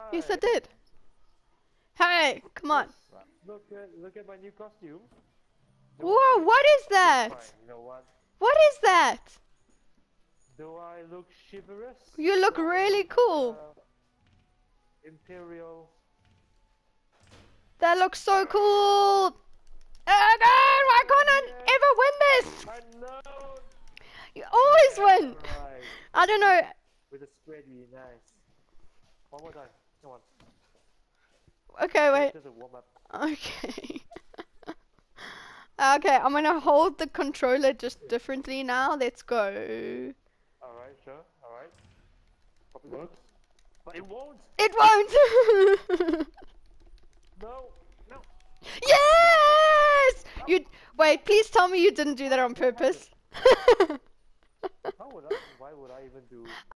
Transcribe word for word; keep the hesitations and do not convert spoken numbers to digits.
Yes, I did. Hey, come on. Yes. Look at look at my new costume. Do Whoa, I? what is Okay, that? fine. You know what? What is that? Do I look chivalrous? You look Do I really look cool. uh, imperial? That looks so cool. Oh god, why can't I Yes. ever win this? I know. You always Yeah, win. right. I don't know. With a spready, nice. One more time. Come on. Okay, wait. Just a warm up. Okay. Okay, I'm gonna hold the controller just differently now. Let's go. Alright, sure. Alright. Hope it works. But it won't! It won't! No! No! Yes! You wait, please tell me you didn't do that on purpose. How would I? Why would I even do?